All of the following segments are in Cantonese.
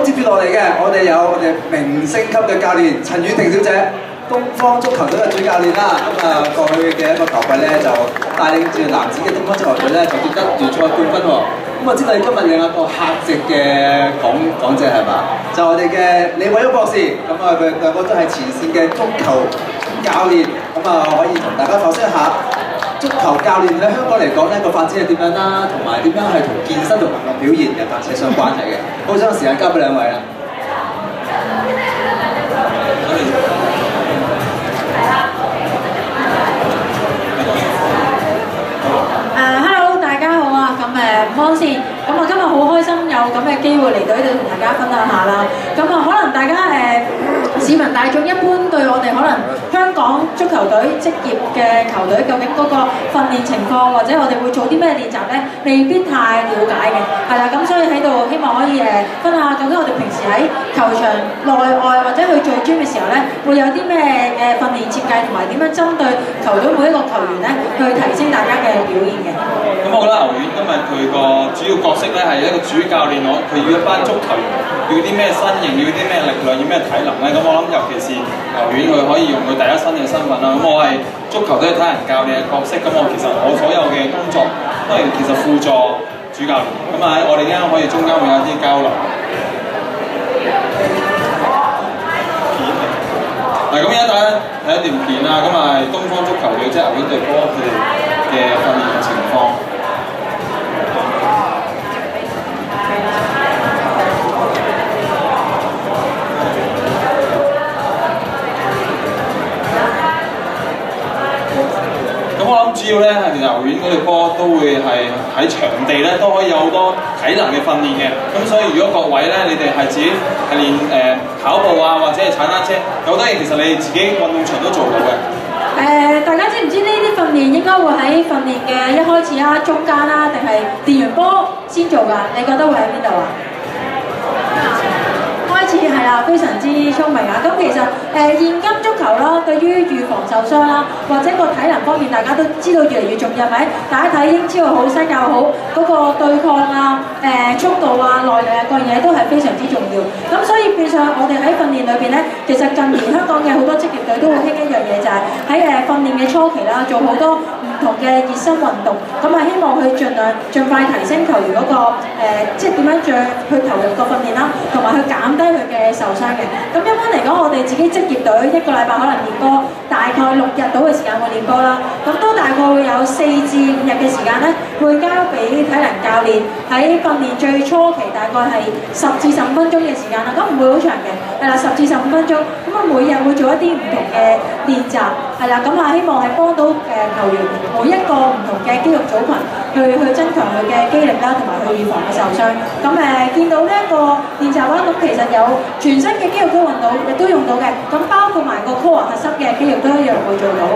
接住落嚟嘅，我哋有我哋明星級嘅教練陳雨婷小姐，東方足球隊嘅主教練啦。過去嘅一個球季咧，就帶領住男子嘅東方足球隊咧，就奪得聯賽冠軍喎。咁知道你今日有一個客席嘅講者係嘛？就我哋嘅李偉旭博士，佢兩個都係前線嘅足球教練，可以同大家剖析一下足球教練喺香港嚟講咧個發展係點樣啦，同埋點樣係同健身同埋個表現有扯上關係嘅。好，將個時間交俾兩位啦。 Hello， 大家好啊！康先，我今日好開心有咁嘅機會嚟到呢度同大家分享下啦。可能大家市民大眾一般對我哋可能香港足球隊職業嘅球隊究竟嗰個訓練情況，或者我哋會做啲咩練習呢，未必太了解嘅。係啦，咁所以喺度希望可以分享下究竟我哋平時喺球場內外或者去做 gym 嘅時候呢，會有啲咩訓練設計，同埋點樣針對球隊每一個球員呢，去提升大家嘅表現嘅。 咁我覺得牛丸今日佢個主要角色咧係一個主教練，佢要一班足球員要啲咩身形，要啲咩力量，要咩體能咧。咁我諗尤其是牛丸佢可以用佢第一身嘅身份啦。咁我係足球隊體能教練嘅角色，咁其實我所有嘅工作都係其實輔助主教練。咁我哋啱啱可以中間會有啲交流。嗱，咁而家大家睇一段片啦，咁東方足球隊即係牛丸隊波佢哋嘅訓練情況。咁我諗主要咧係牛丸嗰隊波都會係喺場地咧都可以有好多體能嘅訓練嘅。咁所以如果各位咧你哋係自己係練跑步啊，或者係踩單車，有好多嘢其實你自己運動場都做到嘅。 大家知唔知呢啲訓練應該會喺訓練嘅一開始啦、中間啦，定係練完波先做㗎？你覺得會喺邊度啊？開始係啦，非常之聰明啊！咁其實現今足球啦，對於預防受傷啦，或者個體能方面，大家都知道越嚟越重要，係咪？大家睇英超又好，西甲又好，嗰個對抗啊、速度啊、耐力啊各樣嘢都係非常之重要。咁所以變相我哋喺訓練裏邊咧，其實近年香港嘅好多職業隊都會興一樣嘢，就係喺訓練嘅初期啦，做好多唔同嘅熱身運動，咁希望去盡快提升球員嗰個即係點樣去投入個訓練啦，同埋去減低佢嘅受傷嘅。咁一般嚟講，我哋自己職業隊一個禮拜可能練波大概6日到嘅時間會練波啦，咁都大概會有4至5日嘅時間咧，會交俾體能教練喺訓練最初期大概係10至15分鐘嘅時間啦，咁唔會好長嘅，係啦，10至15分鐘，咁每日會做一啲唔同嘅練習，係啦，咁希望係幫到球員每一個唔同嘅肌肉組群去增強佢嘅肌力啦，同埋去預防佢受傷。咁見到呢一個練習啦，咁其實有全身嘅肌肉都運到，亦都用到嘅，咁包括埋個 core 核心嘅肌肉都一樣會做到。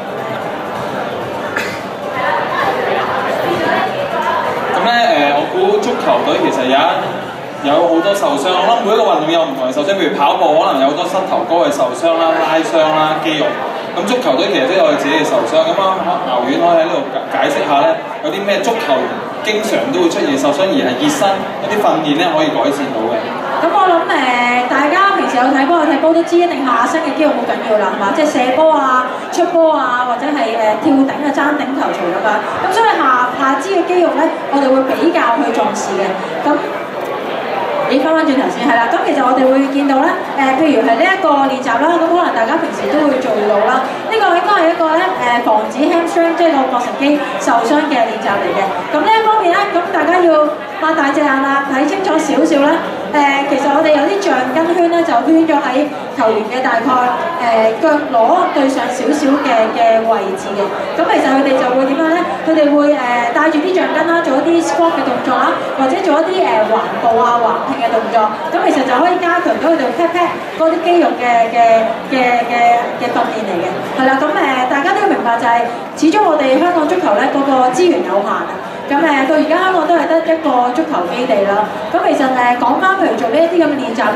咁咧我估足球隊其實有好多受傷，我諗每一個運動有唔同嘅受傷，譬如跑步可能有好多膝頭哥嘅受傷啦、拉傷啦、肌肉。咁足球隊其實都有佢自己嘅受傷，咁牛丸可以喺呢度解釋下咧，有啲咩足球員經常都會出現受傷，而係熱身一啲訓練咧可以改善到嘅。 咁我諗大家平時有睇波都知，一定下身嘅肌肉好緊要啦，係嘛？即係射波啊、出波啊，或者係跳頂啊、爭頂球錘咁樣。咁所以下肢嘅肌肉咧，我哋會比較去重視嘅。咁翻轉頭先係啦，咁其實我哋會見到咧，譬如係呢一個練習啦，咁可能大家平時都會做到啦。呢個應該係一個咧防止 hamstring 即係個膕繩肌受傷嘅練習嚟嘅。咁呢一方面咧，咁大家要擘大隻眼啦，睇清楚少少啦。其實我哋有啲橡筋圈咧，就圈咗喺球員嘅大概腳踝對上少少嘅位置嘅。咁其實佢哋就會點樣咧？佢哋會帶住啲橡筋啦，做一啲 squat 嘅動作啦，或者做一啲橫步啊、橫拼嘅動作。咁其實就可以加強到佢哋 pat pat 嗰啲肌肉嘅訓練嚟嘅。係啦，咁大家都要明白就係，始終我哋香港足球咧嗰個資源有限啊。咁到而家香港都係得一個足球基地啦。咁其實講翻譬如做呢一啲咁嘅練習咧，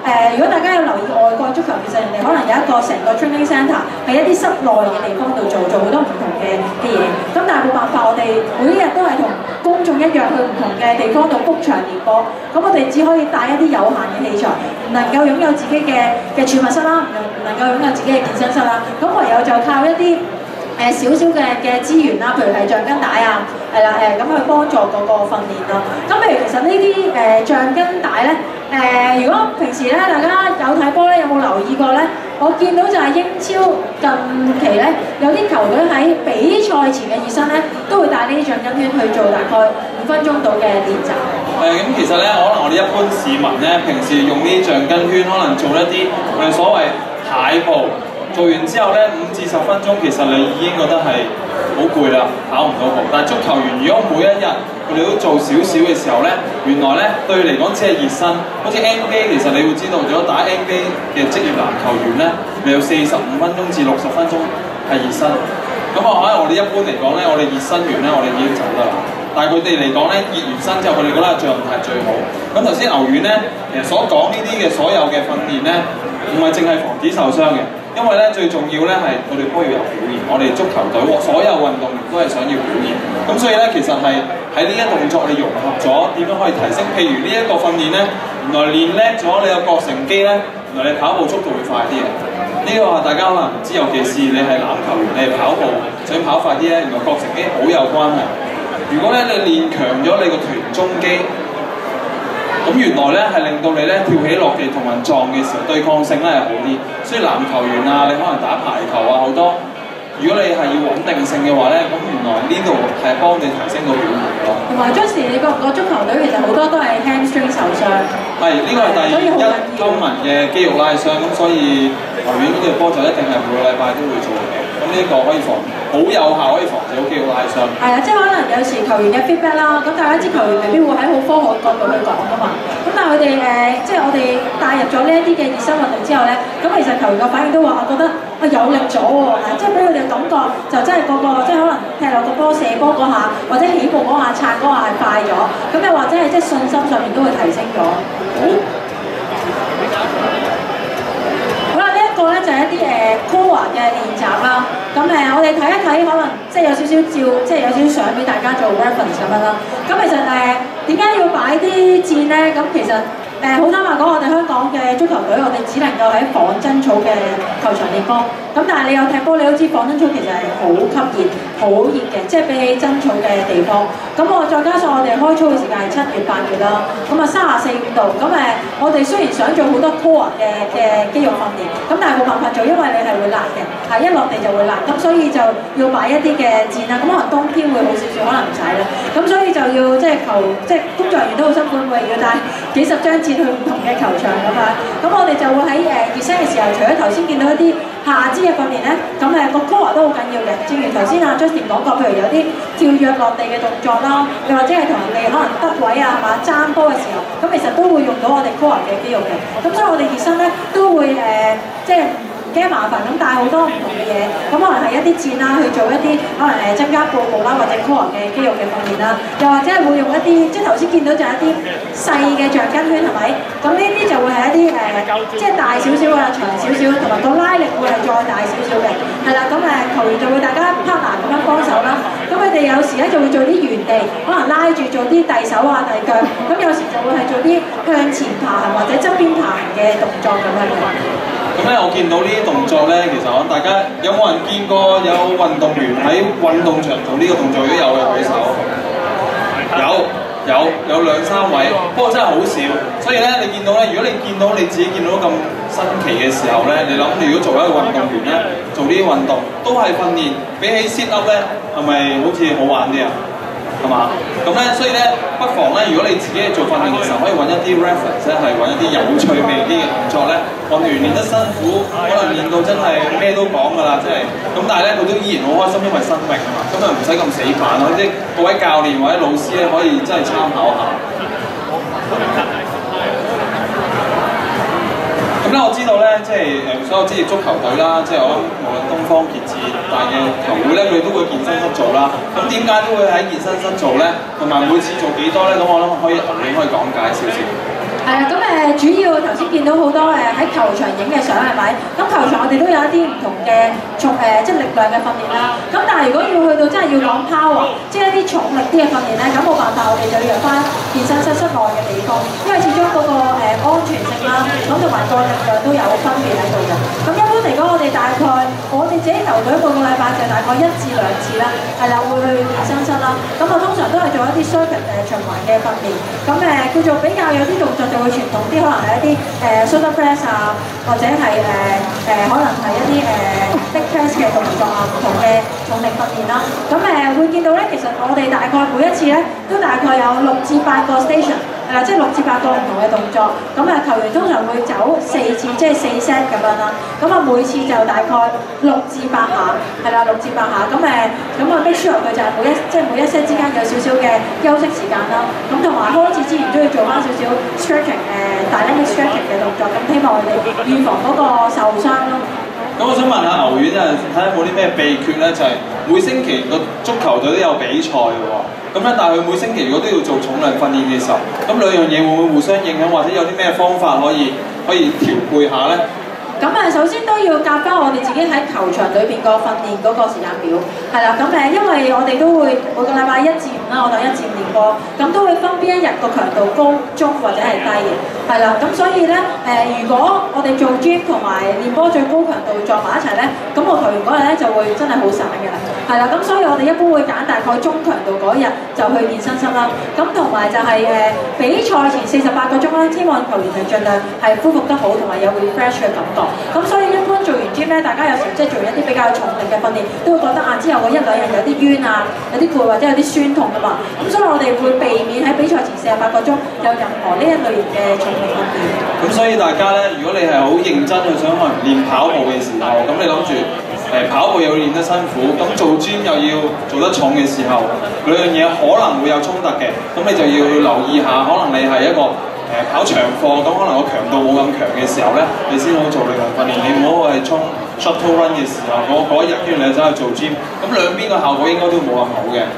如果大家有留意外國足球，其實人哋可能有一個成個 training centre 喺一啲室內嘅地方度做好多唔同嘅嘢。咁但係冇辦法，我哋每一日都係同公眾一樣去唔同嘅地方度 book 場練波。咁我哋只可以帶一啲有限嘅器材，唔能夠擁有自己嘅儲物室啦，唔能夠擁有自己嘅健身室啦。咁唯有就靠一啲少少嘅資源啦，譬如係橡筋帶啊，係啦咁去幫助嗰個訓練咯。咁譬如其實呢啲橡筋帶咧，如果平時咧大家有睇波咧，有冇留意過咧？我見到就係英超近期咧，有啲球隊喺比賽前嘅熱身咧，都會帶呢啲橡筋圈去做大概5分鐘到嘅練習。 咁其實咧，可能我哋一般市民咧，平時用呢啲橡筋圈，可能做一啲我哋所謂踩步。做完之後咧，5至10分鐘，其實你已經覺得係好攰啦，跑唔到步。但係足球員如果每一日佢哋都做少少嘅時候咧，原來咧對佢嚟講只係熱身。好似 NBA 其實你會知道，如果打 NBA 嘅職業籃球員咧，你有45分鐘至60分鐘係熱身。咁可能我哋一般嚟講咧，我哋熱身完咧，我哋已經走得啦。但係佢哋嚟講咧，熱完身之後，佢哋覺得狀態最好。咁頭先牛丸咧，其實所講呢啲嘅所有嘅訓練咧，唔係淨係防止受傷嘅。因為咧最重要咧係我哋波要有表現，我哋足球隊所有運動員都係想要表現，咁所以咧其實係喺呢一動作你融合咗點樣可以提升，譬如呢一個訓練咧，原來練叻咗你有膕繩肌咧，原來你跑步速度會快啲嘅。呢個大家可能唔知，尤其是你係籃球員，你係跑步想跑快啲咧，原來膕繩肌好有關係。如果咧你練強咗你個臀中肌。咁原來咧係令到你咧跳起落地同人撞嘅時候對抗性咧係好啲，所以籃球員啊，你可能打排球啊好多，如果你係要穩定性嘅話咧，咁原來呢度係幫你提升到表現嘅咯。同埋 Justin，你覺唔覺足球隊其實好多都係 hamstring 受傷？ 係，呢個係第一今民嘅肌肉拉傷，咁所以球員呢隊波就一定係每個禮拜都會做嘅。咁呢一個可以防，好有效可以防止到肌肉拉傷。 係啊，即係可能有時球員嘅 feedback 啦，咁大家知球員未必會喺好科學角度去講噶嘛。咁但係佢哋即係我哋帶入咗呢一啲嘅熱身運動之後咧，咁其實球員嘅反應都話，我覺得有力咗喎，即係俾佢哋感覺就真係個即係可能踢落個波射波嗰下，或者起步嗰下擦嗰下係快咗，咁又或者係即係信心上面都會提升咗。好啦，呢一個咧就係一啲core嘅練習啦。咁我哋睇一睇，可能即係有少少照，即係有少少相俾大家做 reference 咁樣啦。咁其實點解要擺啲箭咧？咁其實好坦白講，我哋香港嘅足球隊，我哋只能夠喺仿真草嘅球場練波。咁但係你有踢波，你都知仿真草其實係好吸熱、好熱嘅，即係比起真草嘅地方。咁再加上我哋開操嘅時間係7月、8月啦，咁34、5度。咁我哋雖然想做好多 core 嘅肌肉訓練，咁但係冇辦法做，因為你係會辣嘅，係一落地就會辣。咁所以就要擺一啲嘅箭啦。咁可能冬天會好少少，可能唔使啦。咁所以就要即係工作人員都好辛苦，會要帶幾十張箭去唔同嘅球場咁樣。咁我哋就會喺熱身嘅時候，除咗頭先見到一啲下肢嘅訓練咧，咁個 core 都好緊要嘅。正如頭先Justin 講過，譬如有啲跳躍落地嘅動作啦，又或者係同人哋可能得位啊，係嘛爭波嘅時候，咁其實都會用到我哋 core 嘅肌肉嘅。咁所以我哋熱身咧都會即係唔驚麻煩咁帶好多唔同嘅嘢，咁可能係一啲箭啦，去做一啲可能增加步步啦，或者 core 嘅肌肉嘅訓練啦，又或者係會用一啲即係頭先見到就係一啲細嘅橡筋圈係咪？咁呢啲就會係一啲即係大少少啊、長少少，同埋個拉力會係再大少少嘅，係啦。咁球員就會大家 partner 咁樣幫手啦。咁佢哋有時咧就會做啲原地，可能拉住做啲遞手啊、遞腳，咁有時就會係做啲向前爬行或者側邊爬行嘅動作咁樣嘅。 咁咧，我見到呢啲動作咧，其實大家有冇人見過有運動員喺運動場做呢個動作？如果有嘅舉手，有2、3位，不過真係好少。所以咧，你見到咧，如果你見到你自己見到咁新奇嘅時候咧，你諗如果做一個運動員咧，做呢啲運動都係訓練，比起 sit up 咧，係咪好似好玩啲啊？係嘛？咁咧，所以咧，不妨咧，如果你自己做訓練嘅時候，可以揾一啲 reference 咧，係揾一啲有趣味啲嘅動作咧。運動員練得辛苦，可能練到真係咩都講㗎啦，即係咁，但係咧佢都依然好開心，因為新穎啊嘛，咁啊唔使咁死板咯。即係各位教練或者老師咧，可以真係參考下。咁咧，我知道咧，即係所有職業足球隊啦，即係我諗無論東方傑志大嘅球會咧，佢哋都會健身室做啦。咁點解都會喺健身室做咧？同埋每次做幾多咧？咁我諗可以講解少少。 係啊，咁主要頭先見到好多喺球場影嘅相係咪？咁球場我哋都有一啲唔同嘅即係力量嘅訓練啦。咁但係如果要去到真係要講 power， 即係一啲重力啲嘅訓練咧，咁冇辦法，我哋就要入翻健身室室內嘅地方，因為始終嗰個安全性啦，咁同埋個力量都有分別喺度嘅。咁一般嚟講，我哋大概我哋自己球隊每個禮拜就大概1至2次啦，係啦，會去健身室啦。咁我通常都係做一啲 circuit 循環嘅訓練，咁叫做比較有啲動作就會傳統啲，可能係一啲shoulder press 啊，或者係可能係一啲big press 嘅動作啊，唔同嘅重力訓練啦。咁會見到咧，其實我哋大概每一次咧都大概有6至8個 station。即係6至8個唔同嘅動作，咁球員通常會走4次，即係4 set 咁樣啦。咁每次就大概6至8下，係啦，6至8下。咁make sure 佢就係每一 set 之間有少少嘅休息時間啦。咁同埋開始之前都要做翻少少 stretching dynamic stretching 嘅動作，咁希望佢哋預防嗰個受傷咯。 咁我想問下牛丸啊，睇下有冇啲咩秘訣咧？就係每星期個足球隊都有比賽嘅喎。咁咧，但係佢每星期如果都要做重量訓練嘅時候，咁兩樣嘢會唔會互相影響，或者有啲咩方法可以調配下咧？ 咁首先都要夾翻我哋自己喺球場裏邊個訓練嗰個時間表，係啦。咁因為我哋都會每個禮拜1至5啦，我哋1至5練波，咁都會分邊一日個強度高、中或者係低嘅，係啦。咁所以咧，如果我哋做 gym 同埋練波最高強度撞埋一齊咧，咁我球員嗰日咧就會真係好散嘅啦，係啦。咁所以我哋一般會揀大概中強度嗰日就去健身室啦。咁同埋就係比賽前48個鐘啦，希望球員係盡量係恢復得好，同埋有 refresh 嘅感覺。咁所以一般做完 gym 咧，大家有時即係做一啲比較重力嘅訓練，都會覺得之後嗰1-2日有啲冤啊，有啲攰或者有啲酸痛㗎嘛。咁所以我哋會避免喺比賽前48個鐘有任何呢一類型嘅重力訓練。 咁所以大家咧，如果你係好認真去想去練跑步嘅時候，咁你諗住跑步又要練得辛苦，咁做 gym 又要做得重嘅時候，兩樣嘢可能會有衝突嘅，咁你就要留意下，可能你係一個跑長課，咁可能個強度冇咁強嘅時候咧，你先好做力量訓練。你唔好係衝 shuttle run 嘅時候，嗰一日跟住你走去做 gym， 咁兩邊個效果應該都冇咁好嘅。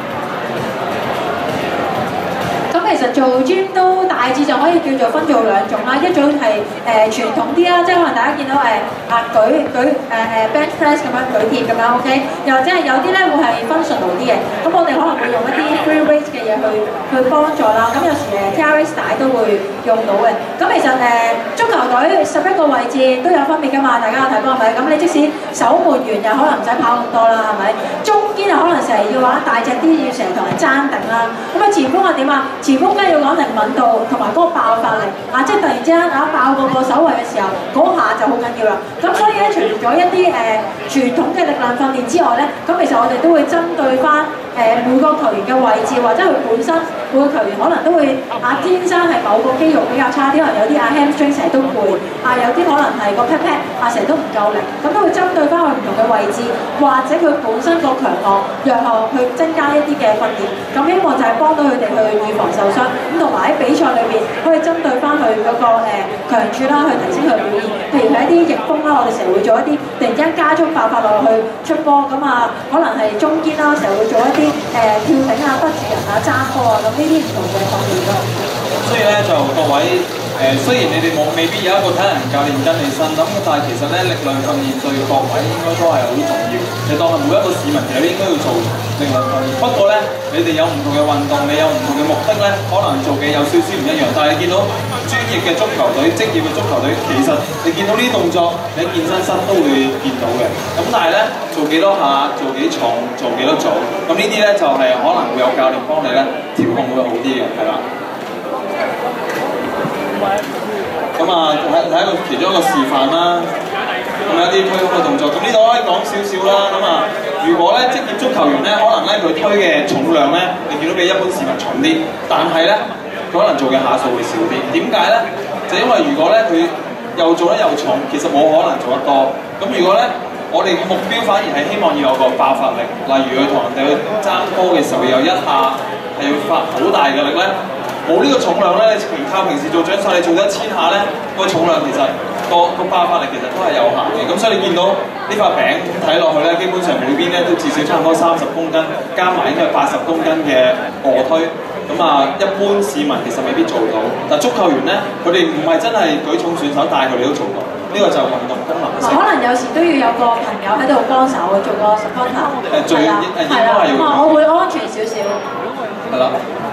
其實做 gym 都大致就可以叫做分做2種啦，一種係傳統啲啦，即係可能大家見到舉 bench press 咁樣舉鐵咁樣 OK， 又或者係有啲咧會係 functional 啲嘅，咁我哋可能會用一啲 free weight 嘅嘢去幫助啦，咁有時TRX 帶都會用到嘅。咁其實足球隊11個位置都有分別㗎嘛，大家有睇過係咪？咁你即使守門員又可能唔使跑咁多啦，係咪？中堅又可能成日要玩大隻啲，要成日同人爭頂啦。咁前鋒係點啊？前鋒梗係要講靈敏度同埋嗰個爆發力即係突然之間爆過個守衞嘅時候，嗰下就好緊要啦。咁所以咧，除咗一啲傳統嘅力量訓練之外咧，咁其實我哋都會針對翻每個球員嘅位置，或者佢本身每個球員可能都會天生係某個肌肉比較差啲，可能有啲hamstring 成日都攰，有啲可能係個 pat pat 成日都唔夠力，咁都會針對翻佢唔同嘅位置，或者佢本身個強項弱項去增加一啲嘅訓練，咁希望就係幫到佢哋去預防受傷，咁同埋喺比賽裏邊可以針對翻佢嗰個強處啦，去提升佢表現。譬如係一啲逆風啦，我哋成日會做一啲突然間加速爆發落去出波，咁可能係中堅啦，成日會做一啲跳頂不住人爭波咁呢啲唔同嘅訓練咯。 所以咧就各位雖然你哋未必有一個體能教練跟你身，咁但係其實咧力量訓練對各位應該都係好重要。你當係每一個市民其實應該要做力量訓練。不過咧，你哋有唔同嘅運動，你有唔同嘅目的咧，可能做嘅有少少唔一樣。但係你見到專業嘅足球隊、職業嘅足球隊，其實你見到呢啲動作，你喺健身室都會見到嘅。咁但係咧，做幾多下、做幾重、做幾多組，咁呢啲咧就係可能會有教練幫你咧調控會好啲嘅，係啦。咁睇一個其中一個示範啦，咁有一啲推胸嘅動作。咁呢度可以講少少啦。咁如果咧職業足球員咧，可能咧佢推嘅重量咧，你見到比一般市民重啲，但係咧佢可能做嘅下數會少啲。點解咧？就因為如果咧佢又做得又重，其實冇可能做得多。咁如果咧我哋目標反而係希望要有個爆發力，例如佢同人哋去爭波嘅時候，有一下係要發好大嘅力咧。冇呢個重量咧，你靠平時做掌上，你做得1000下咧，個重量其實個爆發力其實都係有限嘅。咁所以你見到呢塊餅睇落去咧，基本上每邊咧都至少差唔多30公斤，加埋應該係80公斤嘅卧推。咁咁啊，一般市民其實未必做到，但足球員咧，佢哋唔係真係舉重選手，但係佢哋都做到。呢個就係運動功能性。 可能有時都要有個朋友喺度幫手做個 supporter。 最應該係要。 我會安全少少。 係啦。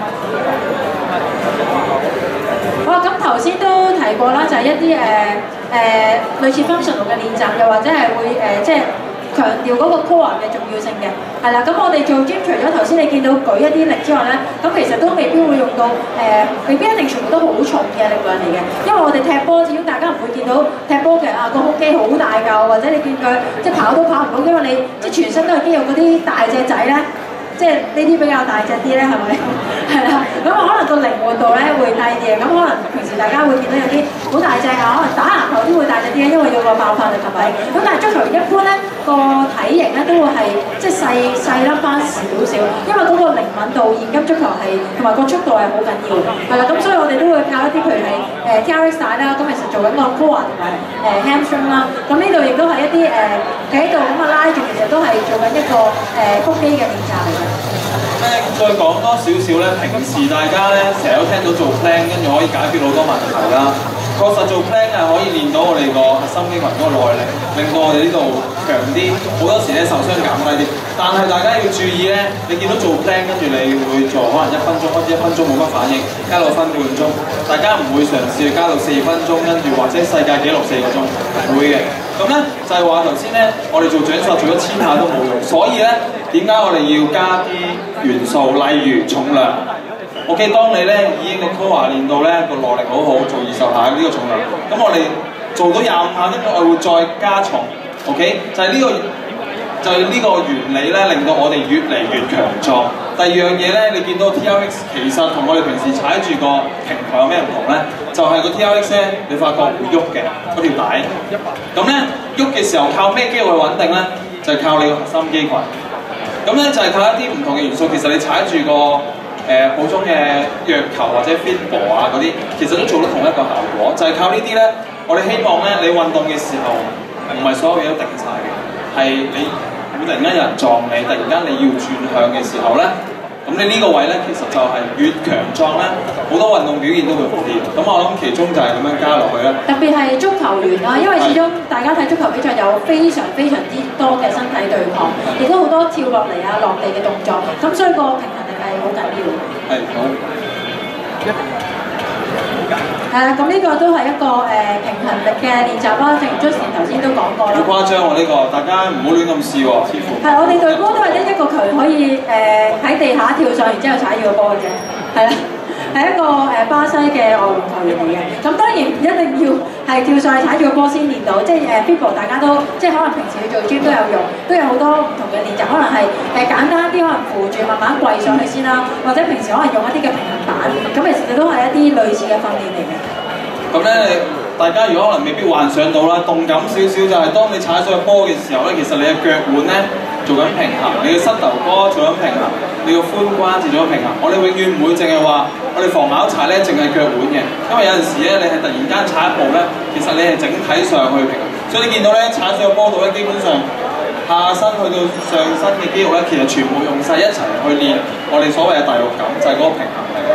好啊，咁頭先都提過啦，就係一啲類似 functional 嘅練習，又或者係會即係強調嗰個 core 嘅重要性嘅，係啦。咁我哋做 gym 除咗頭先你見到舉一啲力之外咧，咁其實都未必會用到未必一定全部都好重嘅力量嚟嘅，因為我哋踢波，始終大家唔會見到踢波嘅個胸肌好大嚿，或者你見佢即係跑都跑唔到，因為你即係全身都係肌肉嗰啲大隻仔咧。即係呢啲比較大隻啲咧，係咪？係啦，咁可能個靈活度咧會低啲嘅，咁可能平時大家會見到有啲好大隻啊，可能打籃球都會大隻啲咧，因為要個爆發力係咪？咁但係足球員一般咧個體型咧都會係即係細粒翻少少，因為嗰個靈敏度現今足球係同埋個速度係好緊要，係啦，咁所以我哋都會靠一啲譬如係TRX 帶啦，咁其實做緊個 core 同埋hamstring 啦，咁呢度亦都係一啲企喺度咁啊拉住，其實都係做緊一個腹肌嘅練習嚟嘅。 再講多少少咧，平時大家咧成日都聽到做 plan， 跟住可以解決好多問題啦。確實做 plan 係可以練到我哋個核心肌群嗰個耐力，令到我哋呢度強啲。好多時咧受傷減低啲，但係大家要注意咧，你見到做 plan 跟住你會做可能1分鐘，跟住1分鐘冇乜反應，加到分半鐘。大家唔會嘗試加到4分鐘，跟住或者世界紀錄4個鐘，唔會嘅。咁咧就係話頭先咧，我哋做掌索做咗1000下都冇用，所以咧點解我哋要加啲元素，例如重量。OK， 當你咧已經個 core 練到咧個耐力好好，做20下呢個重量，咁我哋做到25下，跟住我會再加重。OK， 就係呢個原理咧，令到我哋越嚟越強壯。第二樣嘢咧，你見到 TRX 其實同我哋平時踩住個平台有咩唔同咧？就係個 TRX 咧，你發覺會喐嘅嗰條帶。咁咧喐嘅時候靠咩肌肉去穩定咧？就係靠你個核心肌群。咁咧就係靠一啲唔同嘅元素。其實你踩住個普通嘅藥球或者 fitball 啊嗰啲，其實都做得同一個效果。就係靠呢啲咧，我哋希望咧你運動嘅時候，唔係所有嘢都定晒嘅，係你。會突然間有人撞你，突然間你要轉向嘅時候咧，咁你呢個位咧，其實就係越強壯咧，好多運動表現都會好啲。咁我諗其中就係咁樣加落去啦。特別係足球員啦，因為始終大家睇足球比賽有非常之多嘅身體對抗，亦都好多跳落嚟啊、落地嘅動作，咁所以個平衡力係好緊要。係好。係啦，咁呢個都係一個平衡力嘅練習啦，正如 Justin 頭先都講過啦。好誇張喎呢個，大家唔好亂咁試喎，師傅。係，我哋隊波都係得一個球員可以喺地下跳上，然之後踩住個波嘅啫。係啦，係一個巴西嘅外援球員嚟嘅。咁當然唔一定要係跳上去踩住個波先練到，即係fitball 大家都即係可能平時去做 gym 都有用，都有好多唔同嘅練習，可能係簡單啲，可能扶住慢慢跪上去先啦，或者平時可能用一啲嘅平衡板，咁其實都係一啲類似嘅訓練嚟嘅。咁咧，大家如果可能未必幻想到啦，動感少少就係當你踩上去波嘅時候咧，其實你嘅腳腕咧做緊平衡，你嘅膝頭哥做緊平衡，你個髖關節做緊平衡。我哋永遠唔會淨係話我哋防咬柴咧，淨係腳腕嘅，因為有陣時咧你係突然間踩一步咧，其實你係整體上去平衡。所以你見到咧踩上去波度咧，基本上下身去到上身嘅肌肉咧，其實全部用晒一齊去練我哋所謂嘅第六感，就係嗰個平衡力。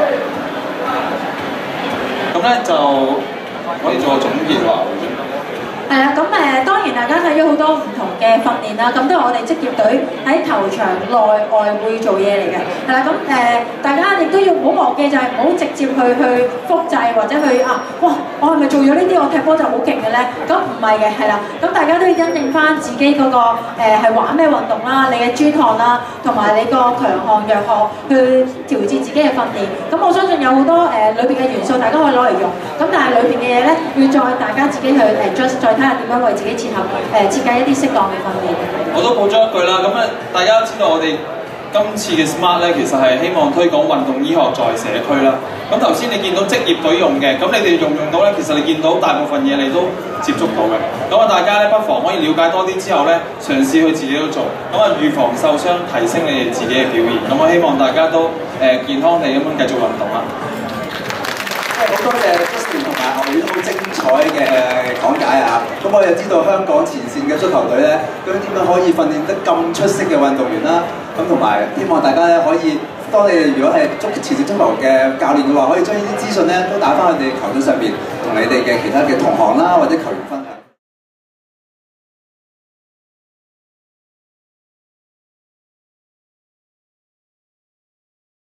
咁咧就可以做個總結話。係啦，咁當然大家睇咗好多唔同嘅訓練啦，咁都係我哋職業隊喺球場內外會做嘢嚟嘅。係啦，咁大家亦都要唔好忘記就係唔好直接去複製或者去哇！我係咪做咗呢啲我踢波就好勁嘅咧？咁唔係嘅，係啦。咁大家都要因應翻自己嗰個係玩咩運動啦，你嘅專項啦，同埋你個強項弱項去調節自己嘅訓練。咁我相信有好多裏邊嘅元素大家可以攞嚟用。咁但係裏邊嘅嘢咧，要再大家自己去adjust再睇下點樣為自己設計一啲適當嘅訓練。我都補咗一句啦，咁大家知道我哋今次嘅 Smart 咧，其實係希望推廣運動醫學在社區啦。咁頭先你見到職業隊用嘅，咁你哋用到咧，其實你見到大部分嘢你都接觸到嘅。咁大家咧不妨可以了解多啲之後咧，嘗試去自己都做，咁預防受傷，提升你哋自己嘅表現。咁我希望大家都健康地咁樣繼續運動啦。 好多謝 Justin 同埋學院好精彩嘅講解啊！咁我哋知道香港前線嘅足球隊咧，咁點樣可以訓練得咁出色嘅運動員啦？咁同埋希望大家咧可以當你哋如果係前線足球嘅教練嘅話，可以將呢啲資訊咧都打翻去你哋球隊上面，同你哋嘅其他嘅同行啦或者球員分享。